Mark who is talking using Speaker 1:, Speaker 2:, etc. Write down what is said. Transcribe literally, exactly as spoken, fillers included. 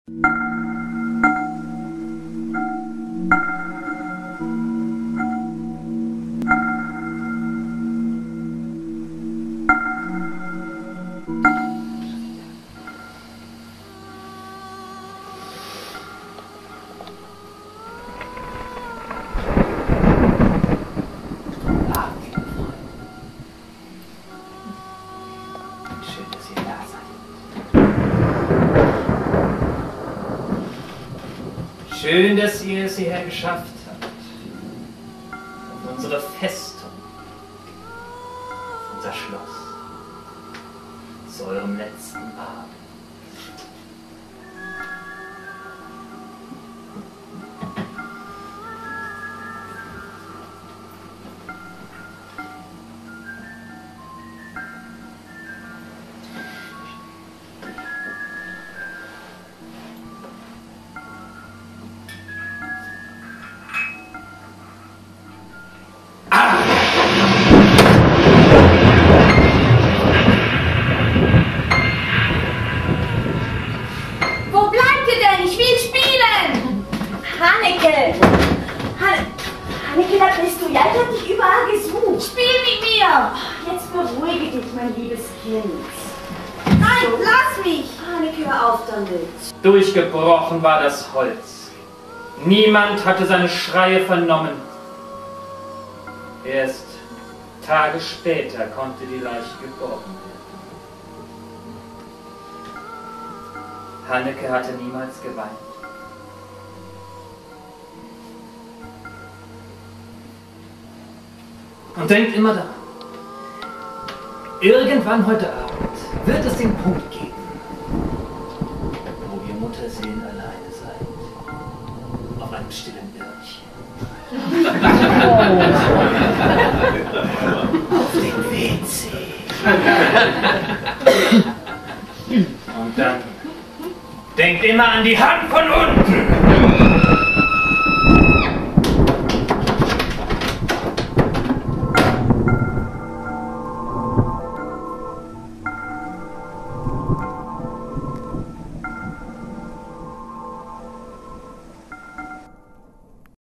Speaker 1: Schön, dass ihr es hierher geschafft habt. Auf unsere Festung, auf unser Schloss, zu eurem letzten Abend. Durchgebrochen war das Holz. Niemand hatte seine Schreie vernommen. Erst Tage später konnte die Leiche geborgen werden. Hanneke hatte niemals geweint. Und denkt immer daran, irgendwann heute Abend wird es den Punkt geben, Mutterseelen alleine seid, auf einem stillen Örtchen. Auf dem W C. Und dann denkt immer an die Hand von uns!